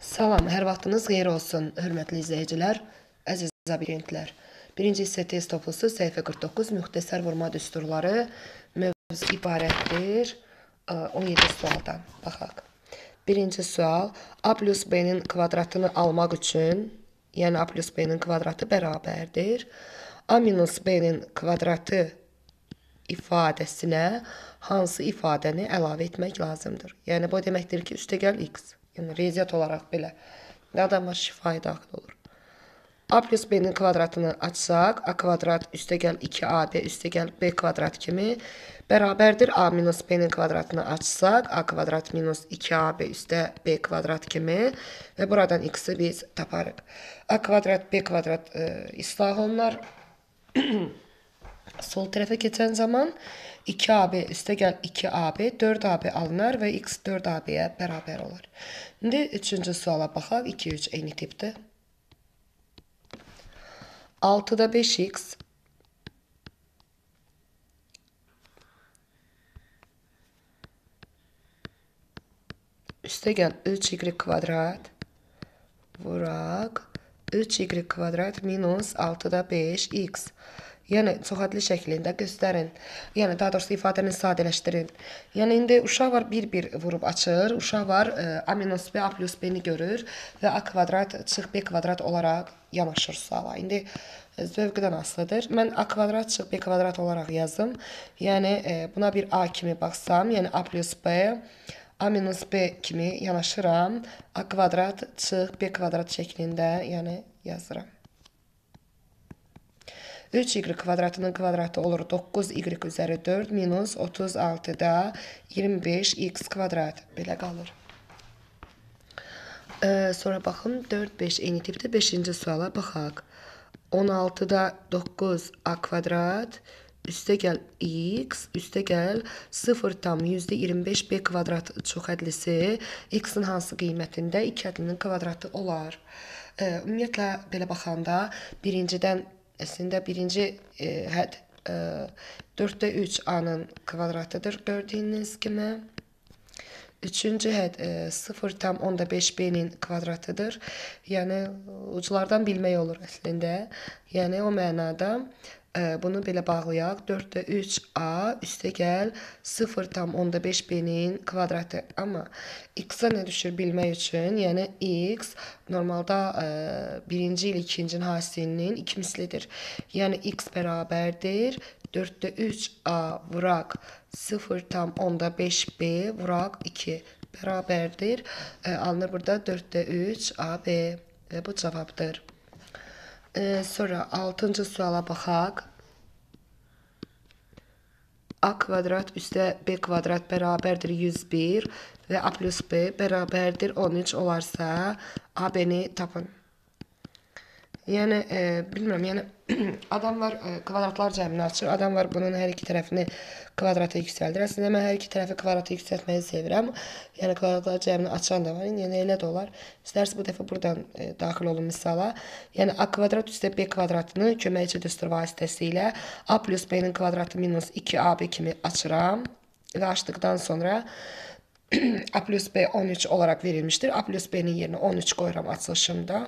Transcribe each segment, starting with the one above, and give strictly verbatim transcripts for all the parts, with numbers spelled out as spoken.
Salam, hər vaxtınız xeyir olsun, hörmətli izləyicilər, əziz abituriyentlər. Birinci hissə test toplusu səhifə qırx doqquz müxtəsər vurma düsturları mövzu ibarətdir on yeddi sualdan. Baxaq. Birinci sual, A plus B-nin kvadratını almaq üçün, yəni A plus B-nin kvadratı bərabərdir. A minus B-nin kvadratı ifadəsinə hansı ifadəni əlavə etmək lazımdır? Yəni, bu deməkdir ki, üstəgəl x. Yəni, riyaziyyat olaraq belə. Adama şifayı daxil olur. A plus B-nin kvadratını açsaq, A kvadrat üstəgəl iki A B üstəgəl B kvadrat kimi bərabərdir. A minus B-nin kvadratını açsaq, A kvadrat minus iki A B üstə B kvadrat kimi və buradan x-i biz taparıq. A kvadrat B kvadrat e, islah olunar. Sol tərəfə keçən zaman iki A B üstəgəl iki A B dörd A B alınar və x dörd A B-yə bərabər olur. İndi üçüncü suala baxaq. iki üç eyni tipdir. altıda beş x üstəgəl üç y kvadrat vuraq üç y kvadrat minus altıda beş x. Yəni, çoxadlı şəklində göstərin. Yəni, daha doğrusu ifadəni sadələşdirin. Yəni, indi uşaq var bir-bir vurub açır. Uşaq var A minus B, A plus B-ni görür və A kvadrat çıx B kvadrat olaraq yanaşır suala. İndi zövqdən asılıdır. Mən A kvadrat çıx B kvadrat olaraq yazdım. Yəni, buna bir A kimi baxsam, yəni A plus B, A minus B kimi yanaşıram. A kvadrat çıx B kvadrat şəklində yəni yazıram. üç y kvadratının kvadratı olur doqquz y üzəri dörd minus otuz altıda iyirmi beş x kvadrat. Belə qalır. Ee, sonra baxın dörd beş eyni tipdə beşinci suala baxaq. on altıda doqquz A kvadrat üstəgəl x üstəgəl sıfır tam yüzdə iyirmi beş B kvadrat çoxhədlisi x-in hansı qiymətində iki hədlinin kvadratı olar? Ee, ümumiyyətlə belə baxanda birincidən əslində birinci e, hədd e, dörddə üç A-nın kvadratıdır gördüyünüz kimi. Üçüncü hədd e, sıfır tam onda beş B-nin kvadratıdır. Yəni uclardan bilmək olur əslində. Yəni o mənada e, bunu belə bağlayaq. dörddə üç A üstəgəl sıfır tam onda beş B-nin kvadratı. Amma x-a nə düşür bilmək üçün, yəni x normalda e, birinci ilə ikincinin hasilinin iki mislidir. Yəni x bərabərdir dörddə üç A vuraq sıfır tam onda beş B vuraq iki bərabərdir. E, alınır burada dörddə üç A B və bu cavabdır. E, sonra altıncı suala baxaq. A kvadrat üstə B kvadrat bərabərdir yüz bir və A plus B bərabərdir on üç olarsa A B-ni tapın. Yəni, e, bilmirəm, yəni adam var e, kvadratlar cəmini açır, adam var bunun hər iki tərəfini kvadrata yüksəldir. Əslində mən hər iki tərəfi kvadrata yüksəltməyi sevirəm. Yəni kvadratlar cəmini açan da var, yəni elə də olar. İstərsə bu dəfə buradan e, daxil olun misala. Yəni A kvadrat üstə B kvadratını köməkçi düstur vasitəsilə A plus B-nin kvadratı minus iki A B kimi açıram və açdıqdan sonra A plus B on üç olaraq verilmişdir. A plus B-nin yerinə on üç qoyuram açılışımda.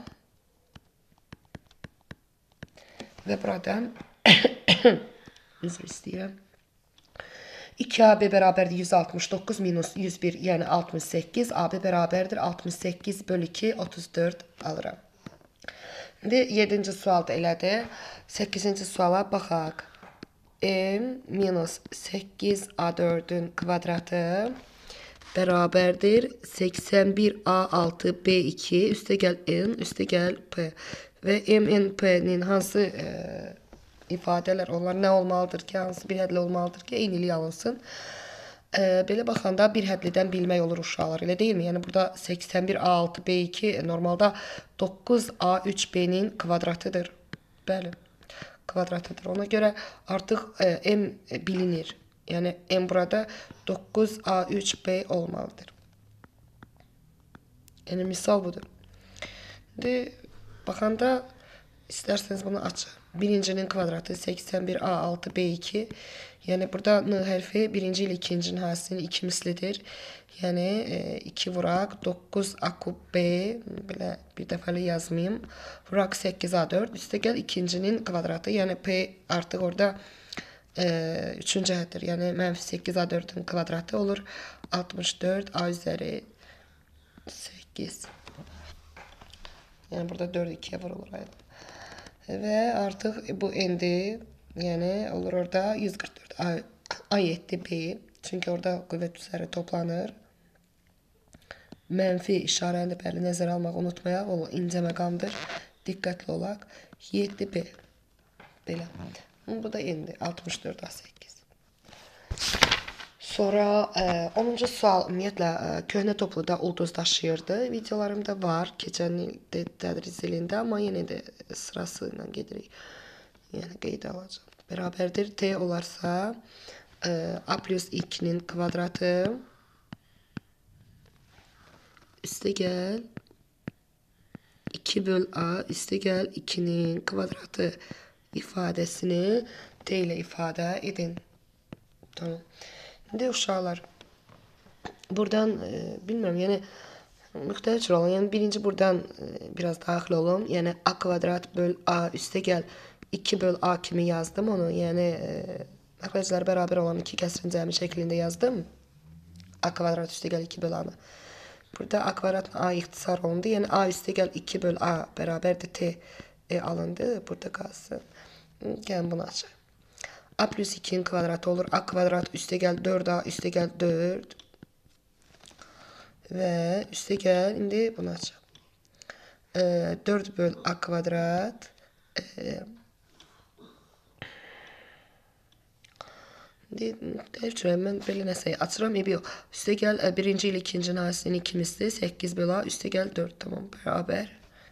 Və buradan üzr istəyirəm. iki A B bərabərdir yüz altmış doqquz minus yüz bir, yəni altmış səkkiz. A B bərabərdir altmış səkkiz bölü iki, otuz dörd alıram. İndi yedinci sual da elədir. səkkizinci suala baxaq. M minus səkkiz A dördün kvadratı bərabərdir səksən bir A altı B iki üstəgəl N üstəgəl P. Və M N P-nin hansı e, ifadələr, onlar nə olmalıdır ki, hansı bir hədli olmalıdır ki, eynilik alınsın. E, belə baxanda bir hədlidən bilmək olur uşaqlar, elə deyilmi? Yəni burada səksən bir A altı B iki normalda doqquz A üç B-nin kvadratıdır. Bəli, kvadratıdır. Ona görə artıq e, M bilinir. Yəni M burada doqquz A üç B olmalıdır. Yəni misal budur. İndi baxanda istərseniz bunu açın. birincinin kvadratı seksen bir A altı B iki. Yani burada N hərfi birinci ile ikincinin həsinin iki mislidir. Yəni iki vuraq doqquz A kub B, belə bir dəfəli yazmayayım. Vuraq səkkiz A dörd, üstə gəl ikincinin kvadratı. Yəni P artıq orada e, üçüncü əddir. Yəni mənfi səkkiz A dördün kvadratı olur altmış dörd A üzəri səkkiz. Yəni burada dörd ikiyə vurulur. Və artıq bu endi, yəni olur orada yüz qırx dörd A, A yedi B. Çünki orada qüvvət üzəri toplanır. Mənfi işarəni də bəli nəzərə almaq unutmayaq. O incə məqamdır. Diqqətli olaq. yeddi B. Belə. Bu da endi altmış dörd A səkkiz. Sonra onuncu sual ümumiyyətlə köhnə topluda ulduz daşıyırdı. Videolarımda var. Keçən ildə tədris ilində, amma yenə də sırası ilə gedirik. Yəni qeydə alacağım. Bərabərdir. T olarsa A plus ikinin kvadratı üstə gəl iki böl A üstə gəl ikinin kvadratı ifadəsini T ilə ifadə edin. Tamam. İndi uşaqlar buradan e, bilmirəm, yəni müxtəlif cür olan. Yəni birinci buradan e, biraz daxil olum. Yəni A kvadrat böl A üstə gəl iki böl A kimi yazdım onu. Yəni e, məxrəclər bərabər olan iki kəsrin cəmi şəklində yazdım. A kvadrat üstə gəl iki böl A-nı. Burada A kvadratla A ixtisar olundu. Yəni A üstə gəl iki böl A bərabərdir T e, alındı. Burada qalsın. Gəlin bunu açaq. A plus ikinin kvadratı olur. A kvadrat üstə gəl dörd A üstə gəl dörd. Və üstə gəl, indi bunu açaq. E, dörd böl A kvadrat. E, Müxtəlif mən belə nəsə açıram. Ebi yox. Üstə gəl birinci ilə ikincinin həsinin iki misli. səkkiz böl A üstə gəl dörd. Tamam, bərabər.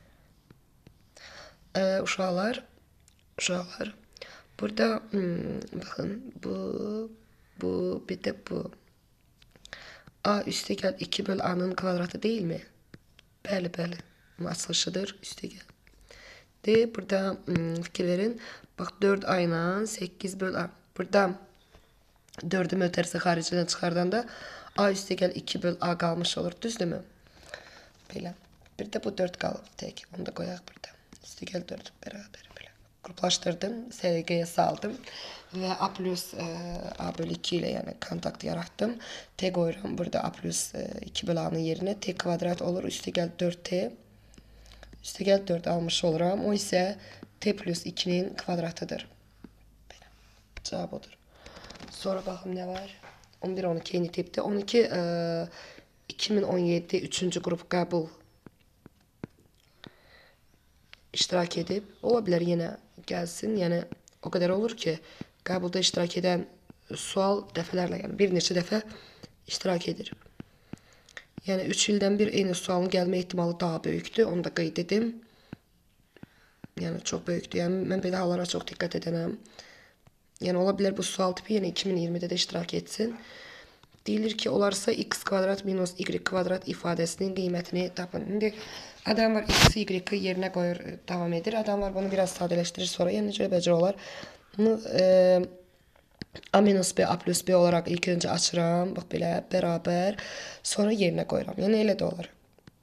E, uşaqlar. Uşaqlar. Burada hmm, baxın. Bu, bu, bir də bu. A üstə gəl iki böl A-nın kvadratı deyilmi? Bəli, bəli. Açılışıdır. Üstə gəl. De, burada hmm, fikir verin. Bax, dörd A ilə səkkiz böl A. Burada dördü mötərisi xaricindən çıxardanda A üstə gəl iki böl A qalmış olur. Düzdürmü? Belə. Bir də bu dörd qalıb tək. Onu da qoyaq burada. Üstə gəl dörd bərabər. Belə. Qruplaşdırdım. Səliqəyə saldım. Və A plus e, A böl iki ilə yəni kontakt yaratdım. T qoyuram. Burada A plus e, iki böl A-nın yerinə T kvadrat olur. Üstə gəl dörd T. Üstə gəl dörd almış oluram. O isə T plus ikinin kvadratıdır. Belə. Cavab odur. Sonra baxım nə var? on bir on iki yeni tipdə. on iki e, iki min on yeddi üçüncü qrup qəbul iştirak edib. Ola bilər yenə gəlsin. Yəni o qədər olur ki, qəbulda iştirak edən sual dəfələrlə, yəni bir neçə dəfə iştirak edir. Yəni üç ildən bir eyni sualın gəlmə ehtimalı daha böyükdür. Onu da qeyd edim. Yəni çox böyükdür. Yəni mən belə hallara çox diqqət edənəm. Yəni ola bilər bu sual tipi yenə iki min iyirmidə də iştirak etsin. Deyilir ki, olarsa x kvadrat minus y kvadrat ifadəsinin qiymətini tapın. İndi adam var x, y-i yerinə qoyur, davam edir. Adam var bunu biraz sadələşdirir sonra. Yəni necə bəcər olar. Bunu e, A minus B, A plus B olaraq ilk öncə açıram. Bax belə, bərabər. Sonra yerinə qoyuram. Yəni elə də olur.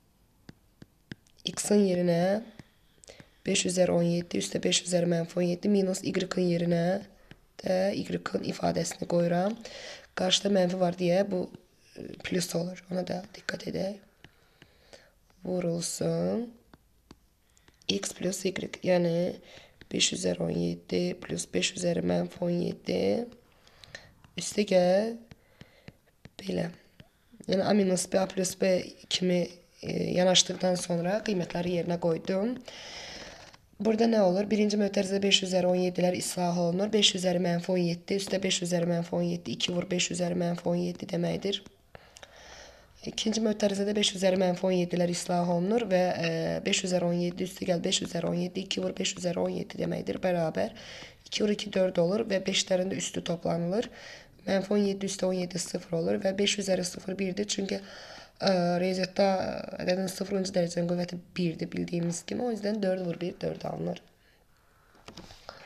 X-in yerinə beş üzəri on yeddi, üstə beş üzəri mənfi on yeddi minus y-in yerinə də y-in ifadəsini qoyuram. Qarşıda mənfi var deyə bu plus olur. Ona da diqqət edək. Vurulsun. X plus y. Yəni beş üzəri on yeddi plus beş üzəri mənfi on yeddi. Üstə gəl. Belə. Yəni A minus B, A plus B kimi e, yanaşdıqdan sonra qiymətləri yerinə qoydum. Burada nə olur? Birinci mötərizədə beş üzəri on yeddilər islah olunur. beş üzəri mənfi on yeddi, üstə beş üzəri mənfi on yeddi, iki vur beş üzəri mənfi on yeddi deməkdir. İkinci mötərizədə beş üzəri mənfi on yeddilər islah olunur və beş üzəri on yeddi, üstə gəl beş üzəri on yeddi, iki vur beş üzəri on yeddi deməkdir. Bərabər. iki vur iki dörd olur və beşlərin də üstü toplanılır. Mənfi on yeddi üstə on yeddi sıfır olur və beş üzəri sıfır birdir. Çünki riyaziyyatda ədədin sıfırıncı dərəcənin qüvvəti birdir bildiyimiz kimi. O yüzden dörd vur bir dörd alınır.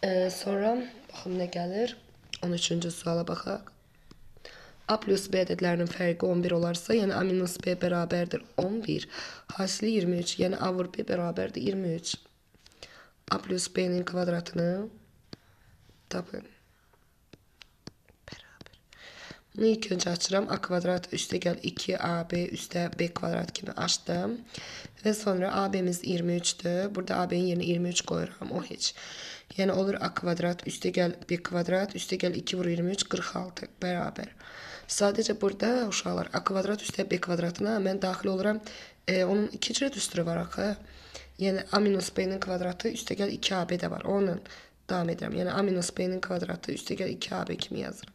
Ee, sonra baxım nə gəlir? on üçüncü suala baxaq. A plus B ədədlərinin fərqi on bir olarsa, yəni A minus B bərabərdir on bir. Hasili iyirmi üç, yəni A vur B bərabərdir iyirmi üç. A plus B'nin kvadratını tapın. Bərabər. Bunu ilk öncə açıram. A kvadrat üstə gəl iki A B üstə B kvadrat kimi açdım. Və sonra A B'miz iyirmi üçdür. Burada A B'nin yerinə iyirmi üç qoyuram. O heç. Yəni olur A kvadrat üstə gəl B kvadrat üstə gəl iki vur iyirmi üç qırx altı bərabər. Sadəcə burada uşaqlar A kvadrat üstə B kvadratına mən daxil oluram. E, onun iki cürə düsturu var axı. Yəni A minus B'nin kvadratı üstə gəl iki A B də var. Onunla davam edirəm. Yəni A minus B'nin kvadratı üstə gəl iki A B kimi yazıram.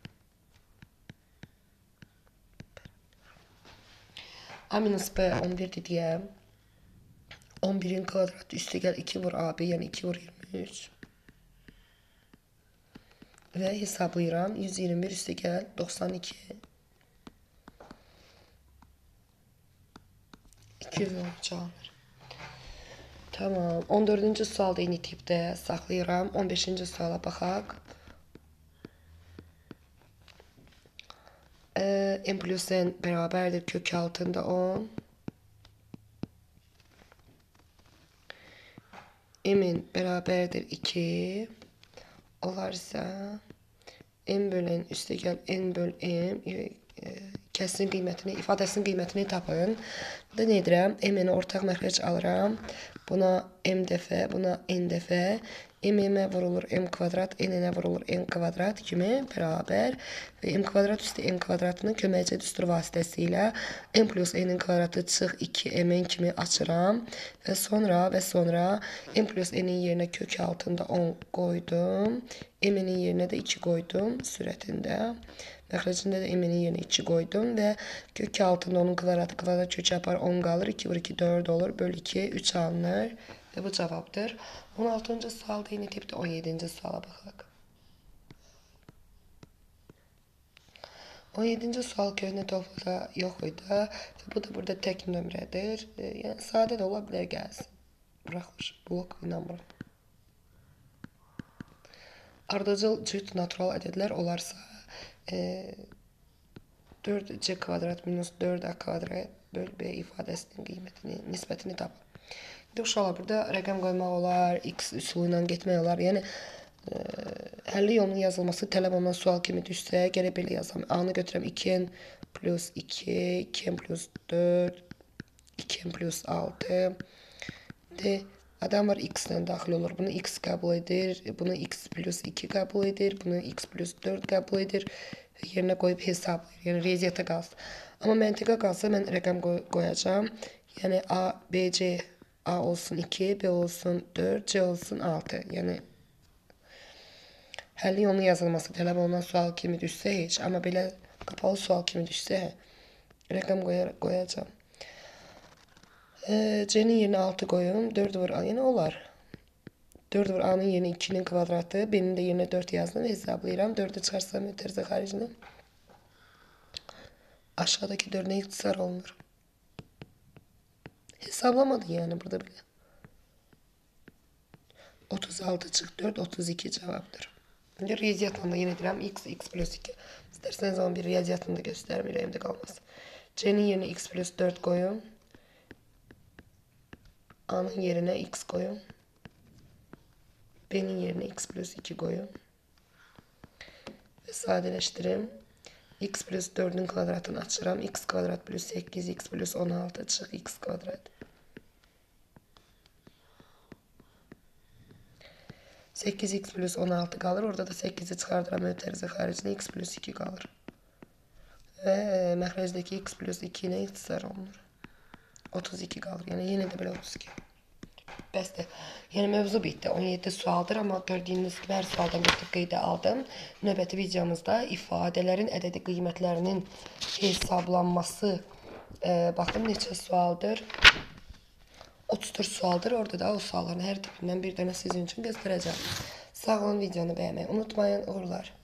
A minus B on birdir deyəm. on birin kvadratı üstə gəl iki vur A B, yəni iki vur iyirmi üç. Və hesablayıram. yüz iyirmi bir üstə gəl doxsan iki. iki yüz on üç alır. Tamam. on dördüncü sualda eyni tipdə saxlayıram. on beşinci suala baxaq. Ee, n plus n bərabərdir kök altında on. M'in bərabərdir iki. Olarsa n bölən üstə gəl n böl m kəsrin qiymətini, ifadəsinin qiymətini tapın. Burada nə edirəm? M-ni ortaq məxrəc alıram. Buna m dəfə, buna n dəfə. M-ə vurulur m kvadrat, n-ə vurulur n kvadrat kimi bərabər. Və m kvadrat üstə n kvadratını köməkçi düstur vasitəsilə n plus n-in kvadratı çıx iki m-in kimi açıram. Və sonra və sonra n plus n-in yerinə kök altında on qoydum. M-in yerinə də iki qoydum sürətində. Məxrəcində də m-in yerinə iki qoydum və kök altında onun kvadratı kvadrat kökə yapar on qalır. iki vur iki dörd olur. Böl iki üç alınır. Və bu cavabdır. on altıncı sualda eyni tipdə on yeddinci suala baxaq. on yeddinci sual köhnə topluda yox idi. Və bu da burada tək nömrədir. Yəni sadə də ola bilər gəlsin. Buraxmış. Blok inanmıram. Ardıcıl cüt natural ədədlər olarsa e, dörd C kvadrat minus dörd A kvadrat böl B ifadəsinin qiymətini, nisbətini tapın. İndi uşaqlar burada rəqəm qoymaq olar, x üsulu ilə getmək olar. Yəni e, həlli yolunun yazılması tələb olunan sual kimi düşsə, gərək belə yazam. A-nı götürəm iki n plus iki, iki n plus dörd, iki n plus altı. De, adam var x ilə daxil olur. Bunu x qəbul edir, bunu x plus iki qəbul edir, bunu x plus dörd qəbul edir. Yerinə qoyub hesablayır. Yəni riyaziyyata qalsın. Amma məntiqə qalsa mən rəqəm qoy qoyacağam. Yəni A, B, C, A olsun iki, B olsun dörd, C olsun altı. Yəni həlli yolunun yazılması tələb olunan sual kimi düşsə heç, amma belə qapalı sual kimi düşsə rəqəm qoyacağam. E, C-nin yerinə altı qoyum, dörd vur A, yəni olar. dörd vur A-nın yerinə ikinin kvadratı, B-nin də yerinə dörd yazdım və hesablayıram. dördü çıxarsam ötərizə xaricini. Aşağıdakı dördünə ixtisar olunur. Hesablamadı yəni burada bile. otuz altı çıx dörd, otuz iki cavabdır. İndi riyaziyyatla da yenə edirəm. X, x plus iki. İstərsəniz on bir riyaziyyatını da göstərim, ürəyimdə qalmaz. C-nin yerinə x plus dörd qoyun. A-nın yerinə x qoyun. B-nin yerinə x plus iki qoyun. Və sadələşdirim. X plus dördün kvadratını açıram. X kvadrat plus səkkiz, x plus on altı çıx x kvadrat. səkkiz x plus on altı qalır. Orada da səkkizi çıxardıram ötərizə xaricinə x plus iki qalır. Və məxrəcdəki x plus iki ilə ixtisar olunur. otuz iki qalır. Yəni yenə də belə otuz iki. Bəsdir. Yəni mövzu bitdi. on yeddi sualdır, amma gördüyünüz kimi hər sualdan götürüb qeydə aldım. Növbəti videomuzda ifadələrin ədədi qiymətlərinin hesablanması e, baxın neçə sualdır. otuz dörd sualdır. Orada da o sualların hər tipindən bir dənə sizin üçün göstərəcəm. Sağ olun, videonu bəyənməyi unutmayın. Uğurlar.